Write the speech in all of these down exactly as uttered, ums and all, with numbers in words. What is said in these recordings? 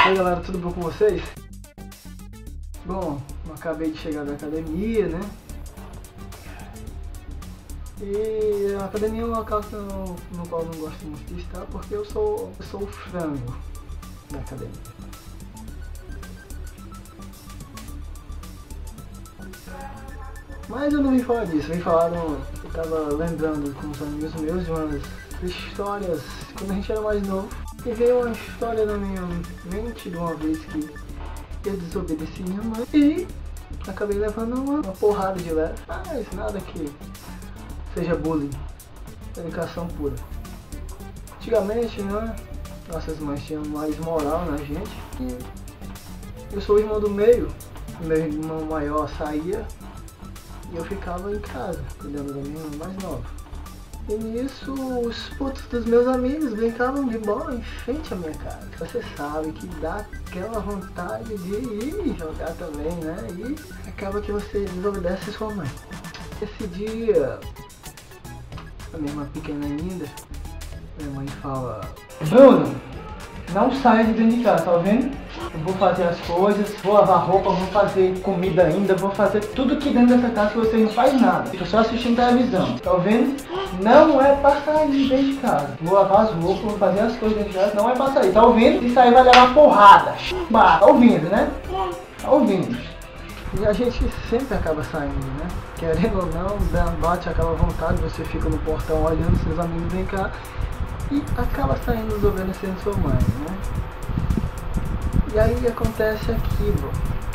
aí galera, tudo bom com vocês? Bom, eu acabei de chegar da academia, né? E a academia é um local no, no qual eu não gosto muito de estar, porque eu sou, eu sou o frango da academia. Mas eu não vim falar disso, eu vim falar, no, eu tava lembrando com os amigos meus de umas histórias quando a gente era mais novo. E veio uma história na minha mente de uma vez que eu desobedeci minha mãe e acabei levando uma, uma porrada de leve. Mas nada que seja bullying, educação pura. Antigamente, né, nossas mães tinham mais moral na gente. E eu sou o irmão do meio, meu irmão maior saía e eu ficava em casa, cuidando da minha irmã mais nova. E nisso, os putos dos meus amigos brincavam de bola em frente à minha casa. Você sabe que dá aquela vontade de ir jogar também, né? E acaba que você desobedece sua mãe. Esse dia, a minha irmã pequena ainda, minha mãe fala: Bruno, não saia de dentro de casa, tá vendo? Eu vou fazer as coisas, vou lavar roupa, vou fazer comida ainda, vou fazer tudo aqui dentro dessa casa que você não faz nada. Fica só assistindo televisão, tá vendo? Não é pra sair de dentro de casa. Vou lavar as roupas, vou fazer as coisas dentro de casa, não é pra sair, tá ouvindo? Se sair vai levar porrada. Bah, tá ouvindo, né? Tá ouvindo. E a gente sempre acaba saindo, né? Querendo ou não, bate aquela vontade, você fica no portão olhando seus amigos vem cá e acaba saindo desobedecendo sua mãe, né? E aí acontece aquilo.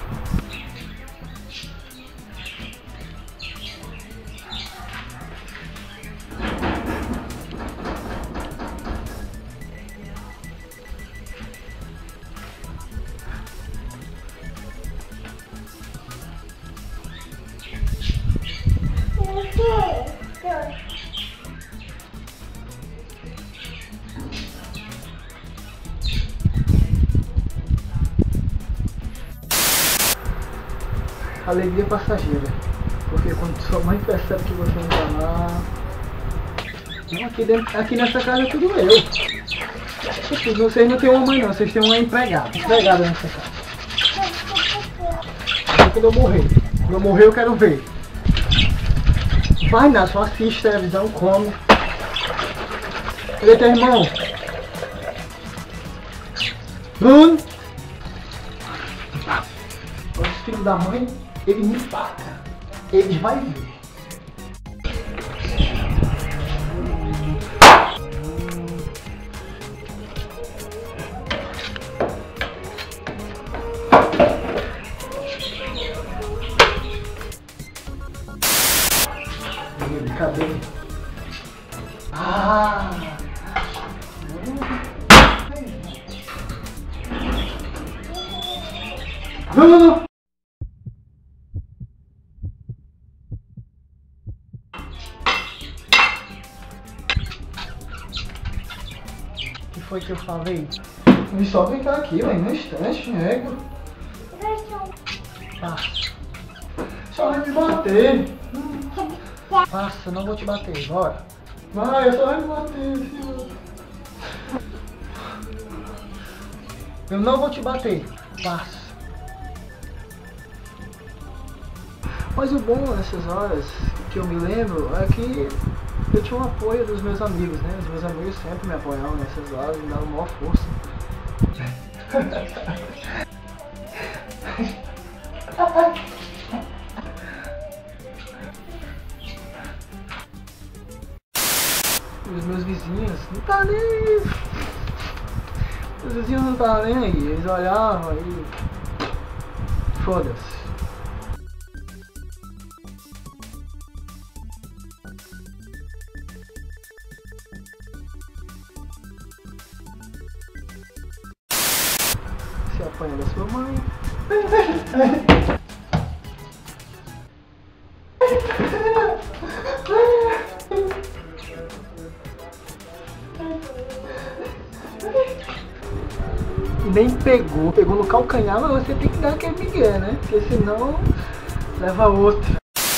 Alegria passageira, porque quando sua mãe percebe que você não tá lá, não, aqui, dentro, aqui nessa casa é tudo eu. Vocês não têm uma mãe não, vocês têm uma empregada, empregada nessa casa. Até quando eu morrer, quando eu morrer eu quero ver. Vai nada, só assiste televisão, come. Cadê teu irmão? Bruno? Esse filho da mãe, ele me paga. Ele vai ver. Cadê? Ah! Não, não, não! O que foi que eu falei? Me só brincar aqui, ué, no instante, nego. Passa. Só vai me bater. Passa, não vou te bater, bora. Vai, eu só vai me bater, senhor. Eu não vou te bater. Passa. Mas o bom nessas horas que eu me lembro é que eu tinha o apoio dos meus amigos, né? Os meus amigos sempre me apoiavam nessas horas, me davam maior força. E os meus vizinhos não tá nem... Os vizinhos não estavam nem aí, eles olhavam e... Foda-se. Você apanha da sua mãe. Nem pegou, pegou no calcanhar, mas você tem que dar aquele migué, né? Porque senão leva outro.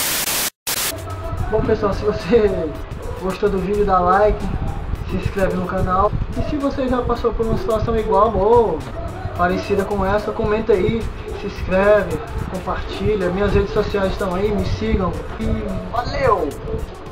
Bom pessoal, se você gostou do vídeo, dá like, se inscreve no canal. E se você já passou por uma situação igual ou parecida com essa, comenta aí, se inscreve, compartilha, minhas redes sociais estão aí, me sigam e valeu!